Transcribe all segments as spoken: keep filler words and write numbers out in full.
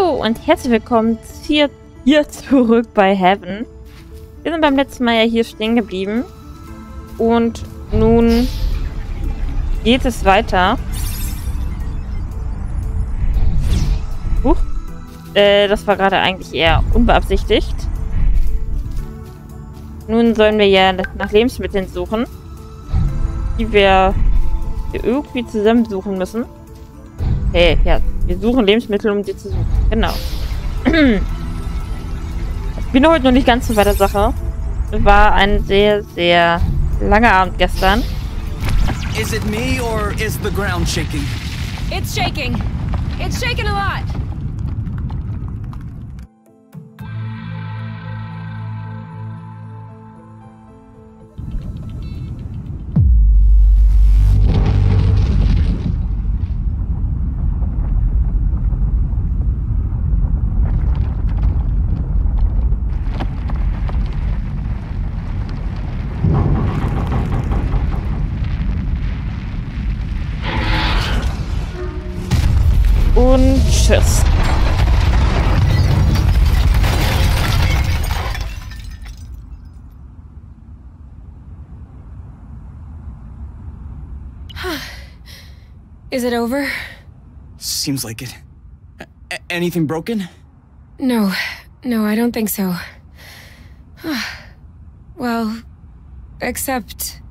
Hallo und herzlich willkommen hier, hier zurück bei Heaven. Wir sind beim letzten Mal ja hier stehen geblieben. Und nun geht es weiter. Huch. Äh, das war gerade eigentlich eher unbeabsichtigt. Nun sollen wir ja nach Lebensmitteln suchen, die wir irgendwie zusammensuchen müssen. Hey, ja, wir suchen Lebensmittel, um sie zu suchen. Genau. Ich bin heute noch nicht ganz so bei der Sache. Es war ein sehr, sehr langer Abend gestern. Is it me or is the ground shaking? It's shaking. It's shaking a lot. Und tschüss. Is it over? Seems like it. A anything broken? No. No, I don't think so. Well, except...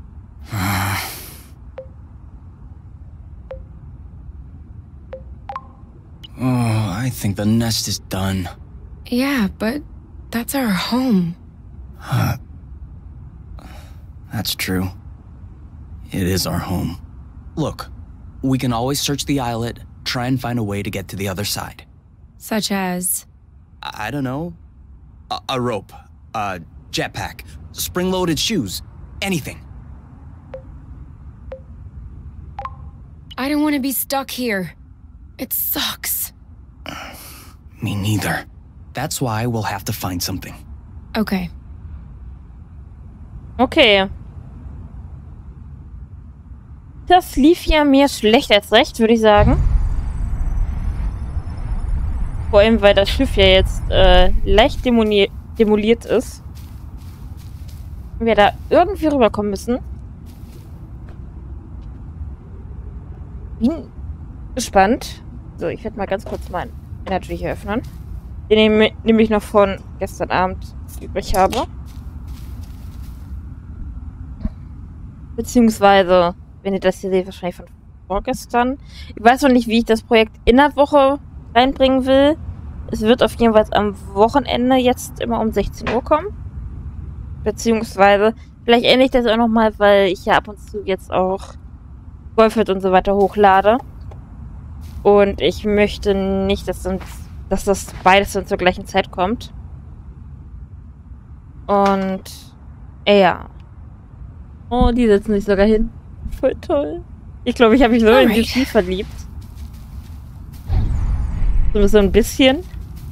Oh, I think the nest is done. Yeah, but that's our home. Huh. That's true. It is our home. Look, we can always search the islet, try and find a way to get to the other side. Such as? I, I don't know. A, a rope, a jetpack, spring-loaded shoes, anything. I don't want to be stuck here. It sucks. Me neither. That's why we'll have to find something. Okay. Okay. Das lief ja mehr schlecht als recht, würde ich sagen. Vor allem, weil das Schiff ja jetzt äh, leicht demoliert, demoliert ist. Und wir da irgendwie rüberkommen müssen. Bin gespannt. So, ich werde mal ganz kurz meinen Energy hier öffnen. Den ich nämlich noch von gestern Abend übrig habe. Beziehungsweise, wenn ihr das hier seht, wahrscheinlich von vorgestern. Ich weiß noch nicht, wie ich das Projekt in der Woche reinbringen will. Es wird auf jeden Fall am Wochenende jetzt immer um sechzehn Uhr kommen. Beziehungsweise, vielleicht ändere ich das auch nochmal, weil ich ja ab und zu jetzt auch Golfit und so weiter hochlade. Und ich möchte nicht, dass, uns, dass das beides dann zur gleichen Zeit kommt. Und äh, ja. Oh, die setzen sich sogar hin. Voll toll. Ich glaube, ich habe mich so in die Spiel verliebt. So, so ein bisschen.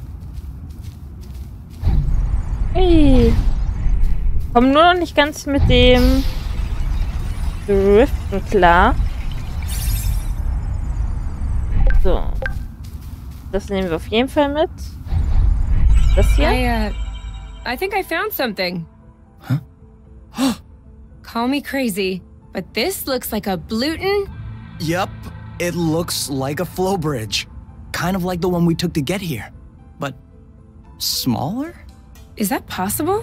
Hey. Komm nur noch nicht ganz mit dem Driften klar. So. Das nehmen wir auf jeden Fall mit. Das hier. I, uh, I think I found something. Huh? Call me crazy, but this looks like a Bluton. Yup, it looks like a flow bridge. Kind of like the one we took to get here. But smaller? Is that possible?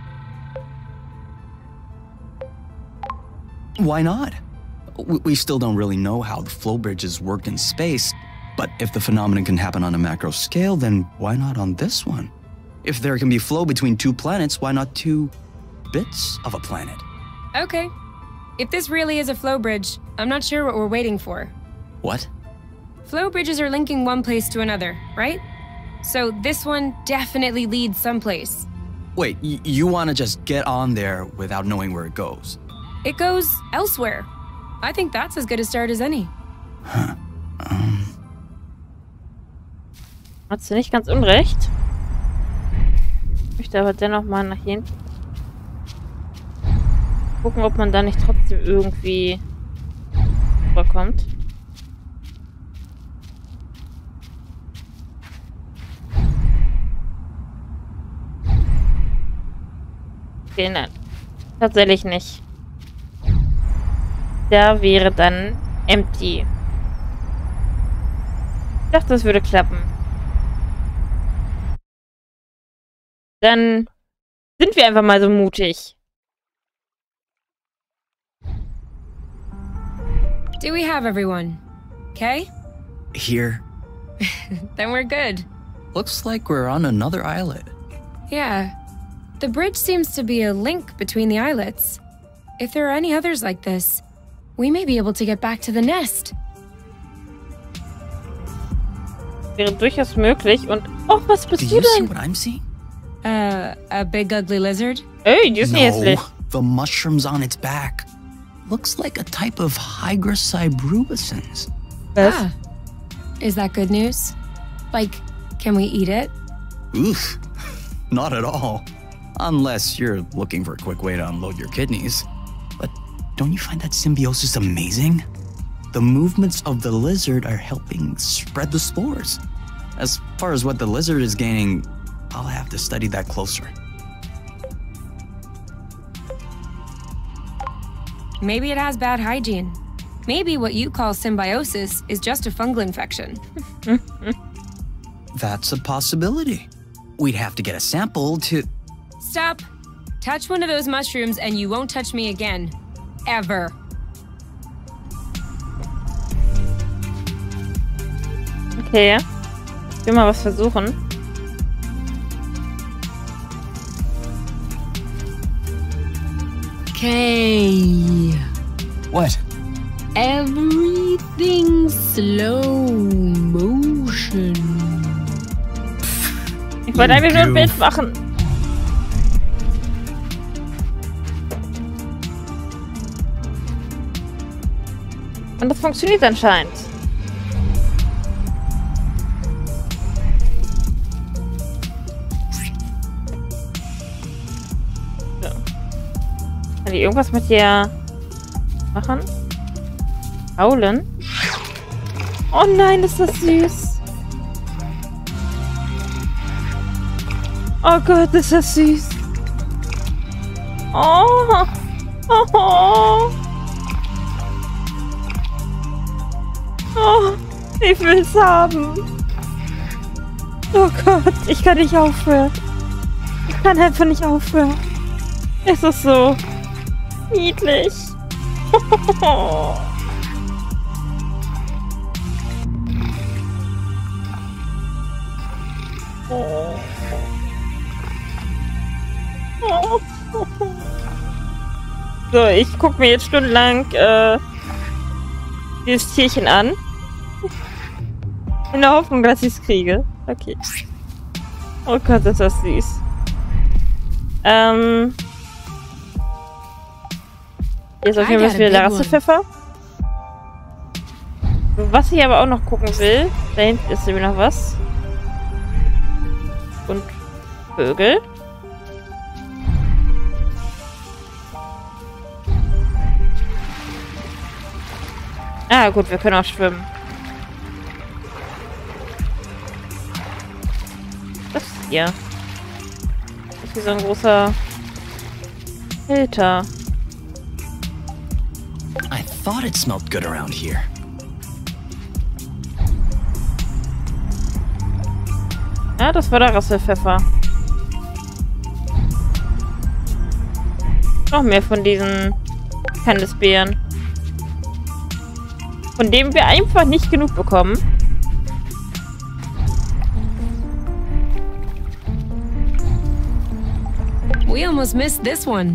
Why not? We, we still don't really know how the flow bridges work in space, but if the phenomenon can happen on a macro scale, then why not on this one? If there can be flow between two planets, why not two bits of a planet? Okay. If this really is a flow bridge, I'm not sure what we're waiting for. What? Flow bridges are linking one place to another, right? So this one definitely leads someplace. Wait, y you want to just get on there without knowing where it goes? It goes elsewhere. I think that's as good a start as any. Huh. Um... Hast du nicht ganz unrecht. Ich möchte aber dennoch mal nach hinten gucken, ob man da nicht trotzdem irgendwie vorkommt. Okay, nein. Tatsächlich nicht. Da wäre dann empty. Ich dachte, das würde klappen. Dann sind wir einfach mal so mutig. Do we have everyone? Okay? Here. Then we're good. Looks like we're on another islet. Yeah. The bridge seems to be a link between the islets. If there are any others like this, we may be able to get back to the nest. Wäre durchaus möglich. Und... Oh, was bist Do du you see denn? what I'm seeing? Uh, a big ugly lizard? Ey, die ist No, hässlich. the mushrooms on its back. Looks like a type of Hygroscybrubicans. Was? Ah. Is that good news? Like, can we eat it? Oof, not at all. Unless you're looking for a quick way to unload your kidneys. But don't you find that symbiosis amazing? The movements of the lizard are helping spread the spores. As far as what the lizard is gaining, I'll have to study that closer. Maybe it has bad hygiene. Maybe what you call symbiosis is just a fungal infection. That's a possibility. We'd have to get a sample to... Stop. Touch one of those mushrooms and you won't touch me again. Ever. Okay. Ich will mal was versuchen. Okay. What? Everything slow motion. Ich wollte einfach nur ein Bild machen. Und das funktioniert anscheinend. So. Kann ich irgendwas mit dir machen? Haulen? Oh nein, ist das süß. Oh Gott, ist das süß. Oh. Oh. Oh. Ich will es haben. Oh Gott, ich kann nicht aufhören. Ich kann einfach nicht aufhören. Es ist so niedlich. Oh. Oh. Oh. So, ich gucke mir jetzt stundenlang äh, dieses Tierchen an. In der Hoffnung, dass ich es kriege. Okay. Oh Gott, ist das süß. Ähm. Hier ist auf jeden Fall wieder der Rassepfeffer. Was ich aber auch noch gucken will, da hinten ist nämlich noch was. Und Vögel. Ah, gut, wir können auch schwimmen. Das hier. Das ist hier so ein großer Filter. I thought it smelled good around here. Ja, das war der Rasselpfeffer. Noch mehr von diesen Kandisbeeren. Von dem wir einfach nicht genug bekommen. We almost missed this one.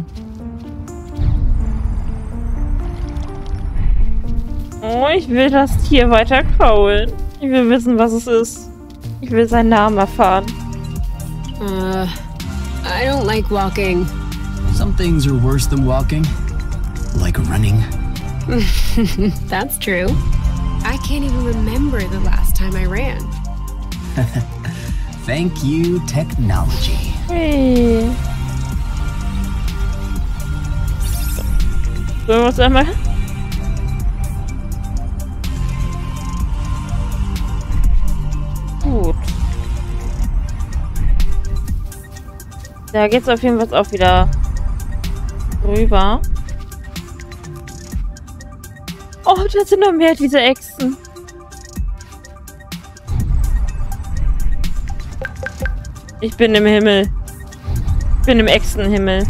Oh, ich will das Tier weiter kraulen. Ich will wissen, was es ist. Ich will seinen Namen erfahren. Uh, I don't like walking. Some things are worse than walking. Like running. That's true. I can't even remember the last time I ran. Thank you, technology. Hey. Sollen wir uns einmal... Gut. Da geht's auf jeden Fall auch wieder rüber. Oh, da sind noch mehr diese Echsen. Ich bin im Himmel. Ich bin im Echsenhimmel.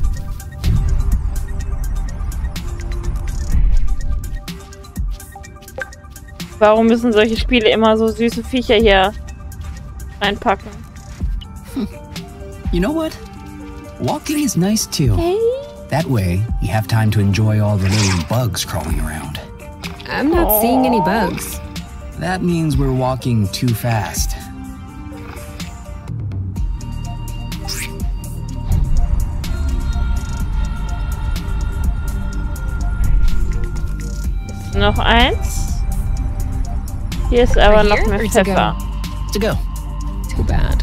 Warum müssen solche Spiele immer so süße Viecher hier reinpacken? You know what? Walking is nice too. Hey. That way, you have time to enjoy all the little bugs crawling around. I'm not Aww. seeing any bugs. That means we're walking too fast. Noch eins. Hier ist aber Right noch here, mehr or to go? Pfeffer. To go. Too bad.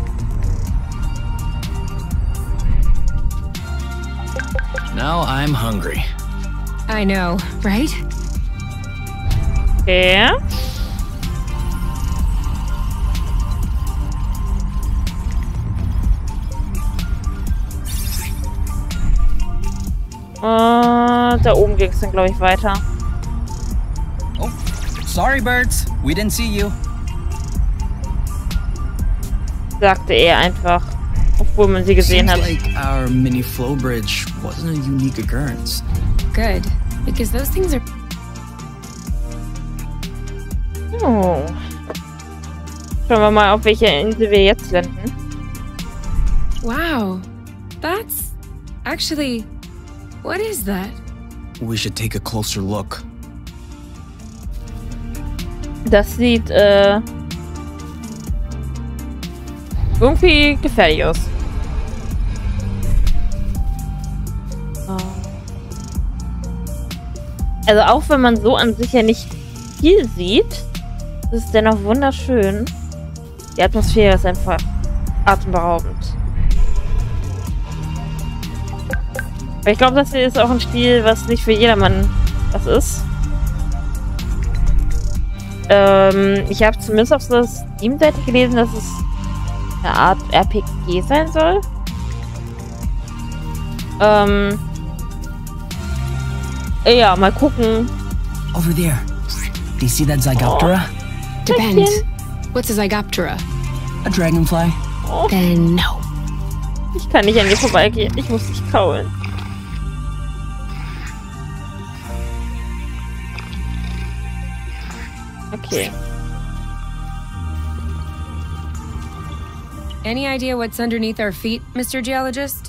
Now I'm hungry. I know, right? Okay. Und da oben ging es dann, glaube ich, weiter. Oh, sorry, birds. We didn't see you. Sagte er einfach. Obwohl man sie gesehen Seems hat. like our mini flow bridge wasn't a unique occurrence. Good, because those things are... Oh. Schauen wir mal, auf welcher Insel wir jetzt landen. Wow. That's... Actually... What is that? We should take a closer look. Das sieht, äh... irgendwie gefährlich aus. Oh. Also auch wenn man so an sich ja nicht viel sieht, ist es dennoch wunderschön. Die Atmosphäre ist einfach atemberaubend. Aber ich glaube, das hier ist auch ein Spiel, was nicht für jedermann was ist. Ähm, ich habe zumindest auf der Steam-Seite gelesen, dass es eine Art R P G sein soll. Ähm. Ja, mal gucken. Over there. Do you see that Zygoptera? Depends. What's a Zygoptera? A dragonfly. Oh, Then no. ich kann nicht an dir vorbeigehen. Ich muss dich kaulen. Okay. Any idea what's underneath our feet, Mister Geologist?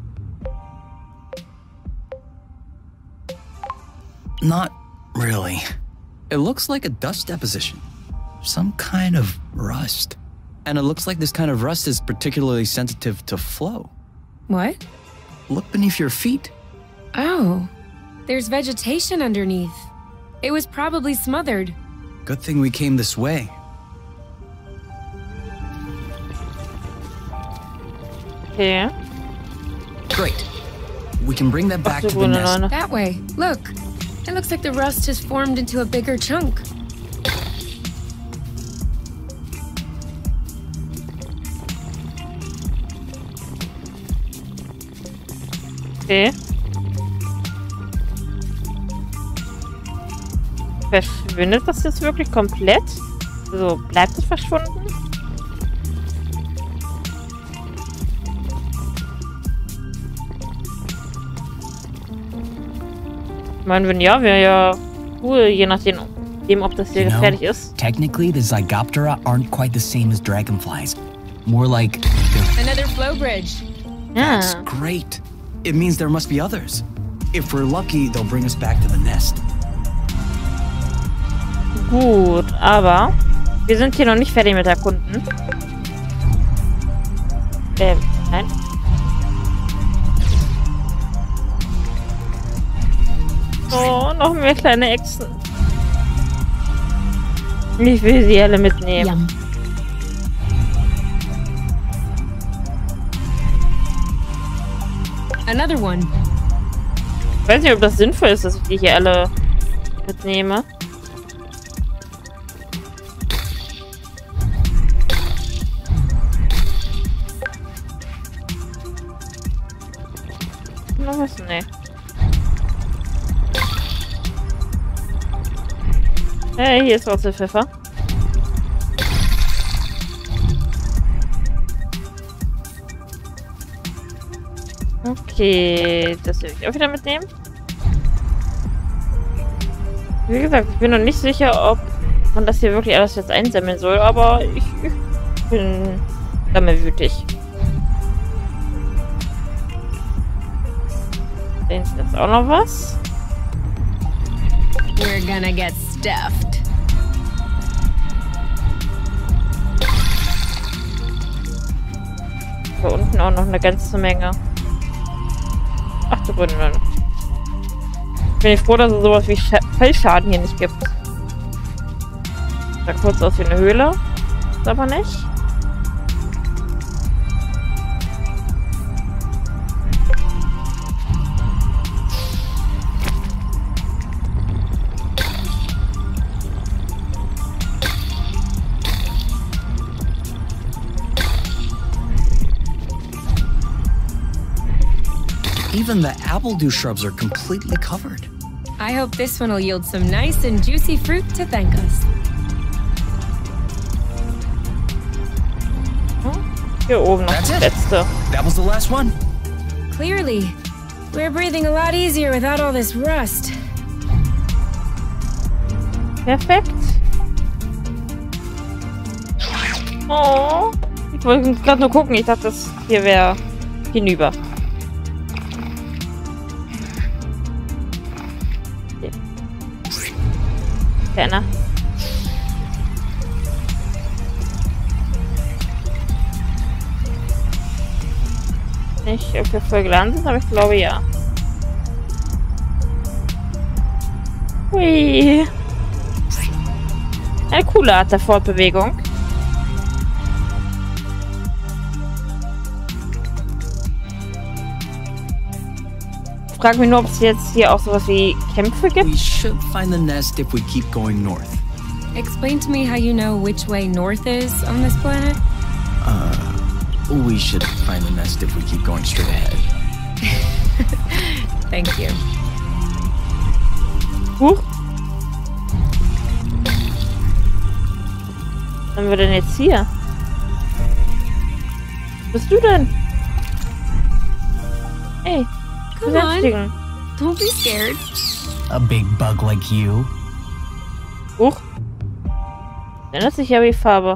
Not really. It looks like a dust deposition. Some kind of rust. And it looks like this kind of rust is particularly sensitive to flow. What? Look beneath your feet. Oh, there's vegetation underneath. It was probably smothered. Good thing we came this way. Okay. Great. We can bring that back Ach, to du the grüne nest. Neune. That way. Look. It looks like the rust has formed into a bigger chunk. Okay. Verschwindet das jetzt wirklich komplett? So, bleibt es verschwunden? Ich meine, wenn ja, wäre ja cool, je nachdem, ob das hier You know, gefährlich ist. Technically, the Zygoptera aren't quite the same as dragonflies. More like they're Another flow bridge. That's Ja. great. It means there must be others. If we're lucky, they'll bring us back to the nest. Gut, aber wir sind hier noch nicht fertig mit Erkunden. Ähm, nein. Oh, noch mehr kleine Echsen. Ich will sie alle mitnehmen. Yum. Another one. Ich weiß nicht, ob das sinnvoll ist, dass ich die hier alle mitnehme. noch was? Nee. Hey, hier ist Wurzelpfeffer. Okay, das will ich auch wieder mitnehmen. Wie gesagt, ich bin noch nicht sicher, ob man das hier wirklich alles jetzt einsammeln soll, aber ich, ich bin sammelwütig. Da ist jetzt auch noch was. We're gonna get stuffed. Da unten auch noch eine ganze Menge. Ach, du Gründe. Bin ich froh, dass es sowas wie Sch Fellschaden hier nicht gibt. Sah kurz aus wie eine Höhle. Ist aber nicht. Even the appledew shrubs are completely covered. I hope this one will yield some nice and juicy fruit to thank us. Hier oben noch That's das it. letzte. That was the last one. Clearly, we're breathing a lot easier without all this rust. Perfekt. Oh. Ich wollte gerade nur gucken. Ich dachte, das hier wäre hinüber. Okay. Keiner. Nicht, ob wir voll geladen sind, aber ich glaube ja. Hui. Eine coole Art der Fortbewegung. Ich frage mich nur, ob es jetzt hier auch sowas wie Kämpfe gibt. We should find the nest if we keep going north. Explain to me how you know which way north is on this planet. Uh, we should find the nest if we keep going straight ahead. Thank you. Huch. Was haben wir denn jetzt hier? Was bist du denn? Hey, Come beseitigen. Don't be scared. A big bug like you. Huch. Ändert sich ja die Farbe.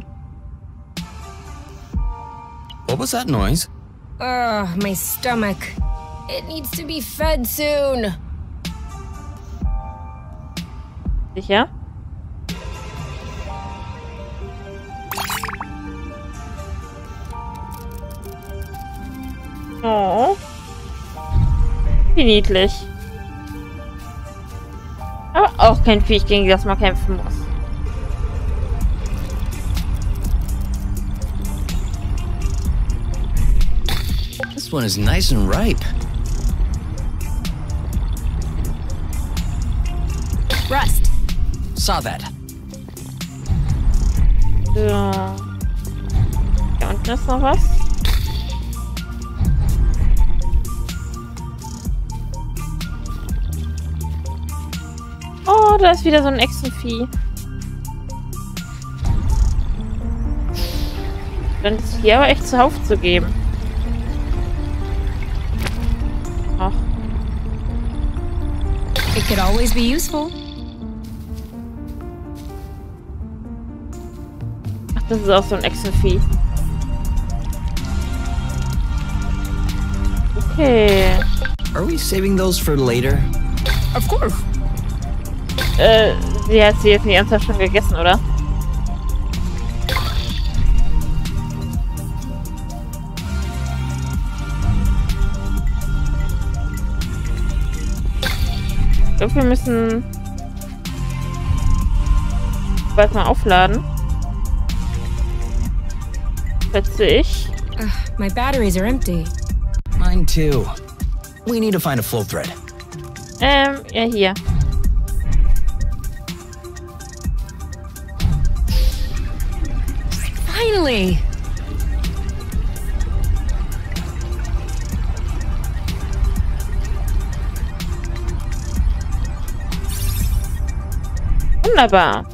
What was that noise? Ugh, my stomach. It needs to be fed soon. Sicher? Oh. Wie niedlich. Aber auch kein Viech, gegen das man kämpfen muss. This one is nice and ripe. Rust. Saw that. So. Hier unten ist noch was. Oh, da ist wieder so ein Echsenvieh. Dann ist hier aber echt zuhauf zu geben. Ach. It could always be useful. Ach, das ist auch so ein Echsenvieh. Okay. Are we saving those for later? Of course. Äh, sie hat sie jetzt die ganze Zeit schon gegessen, oder? Ich glaube, wir müssen bald mal aufladen. Schätze ich. Ugh, my batteries are empty. Mine too. We need to find a flow thread. Ähm, ja, hier. Finally! Wunderbar.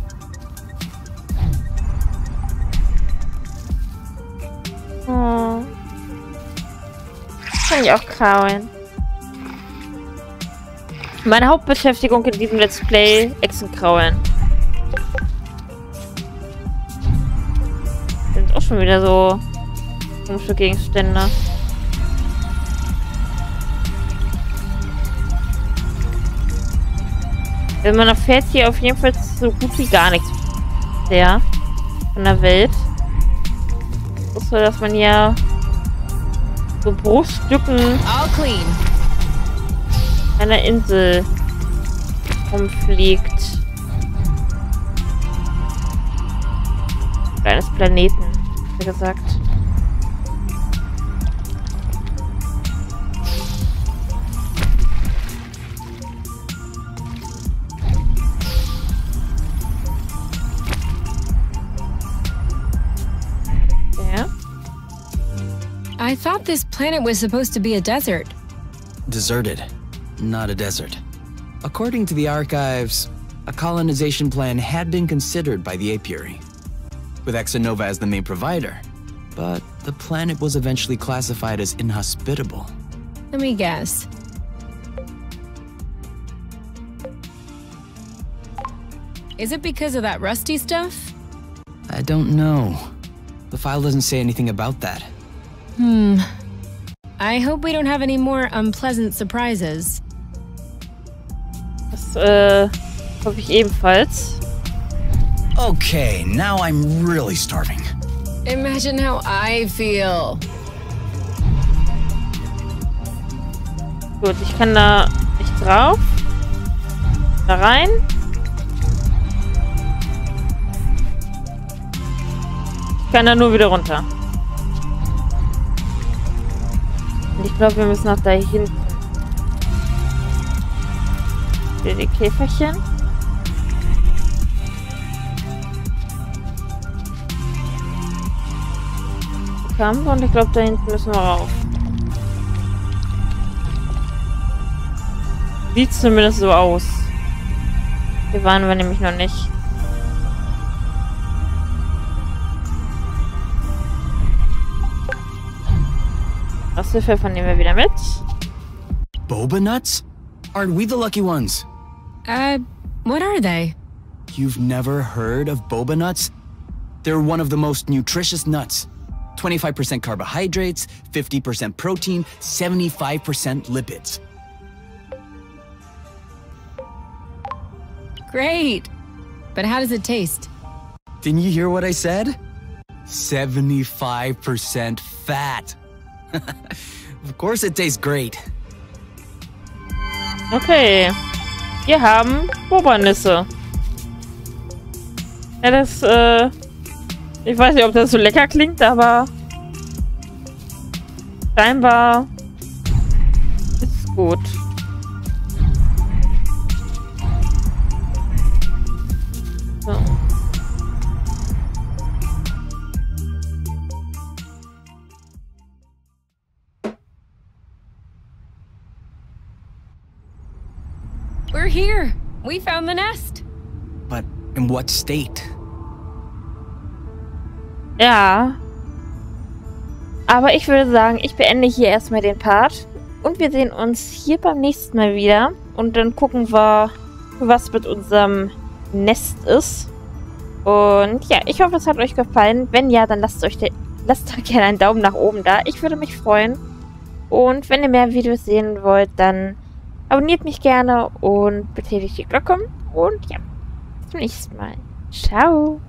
Oh. Kann ich auch kraulen. Meine Hauptbeschäftigung in diesem Let's Play, Echsen kraulen. Sind auch schon wieder so komische Gegenstände. Also man erfährt hier auf jeden Fall so gut wie gar nichts der von der Welt. So, dass man hier so Bruchstücken einer Insel rumfliegt. Oder eines Planeten, wie gesagt. I thought this planet was supposed to be a desert. Deserted, not a desert. According to the archives, a colonization plan had been considered by the Apiary, with Exonova as the main provider, but the planet was eventually classified as inhospitable. Let me guess. Is it because of that rusty stuff? I don't know. The file doesn't say anything about that. Hmm. I hope we don't have any more unpleasant surprises. Das, äh, hoffe ich ebenfalls. Okay, now I'm really starving. Imagine how I feel. Gut, ich kann da nicht drauf. Da rein. Ich kann da nur wieder runter. Und ich glaube, wir müssen auch da hinten. Hier die Käferchen. Kampf und ich glaube, da hinten müssen wir rauf. Sieht zumindest so aus. Hier waren wir nämlich noch nicht. Rastepfeffer nehmen wir wieder mit. Boba nuts? Aren't we the lucky ones? Uh, what are they? You've never heard of boba nuts? They're one of the most nutritious nuts. twenty-five percent carbohydrates, fifty percent protein, seventy-five percent lipids. Great! But how does it taste? Didn't you hear what I said? seventy-five percent fat. Of course it tastes great. Okay. Wir haben Boba-Nüsse. Ja, das, äh... Ich weiß nicht, ob das so lecker klingt, aber... Scheinbar... ist gut. So. We're here! We found the nest! But in what state? Ja. Aber ich würde sagen, ich beende hier erstmal den Part. Und wir sehen uns hier beim nächsten Mal wieder. Und dann gucken wir, was mit unserem Nest ist. Und ja, ich hoffe, es hat euch gefallen. Wenn ja, dann lasst euch de- lasst doch gerne einen Daumen nach oben da. Ich würde mich freuen. Und wenn ihr mehr Videos sehen wollt, dann abonniert mich gerne und betätigt die Glocke. Und ja, bis zum nächsten Mal. Ciao.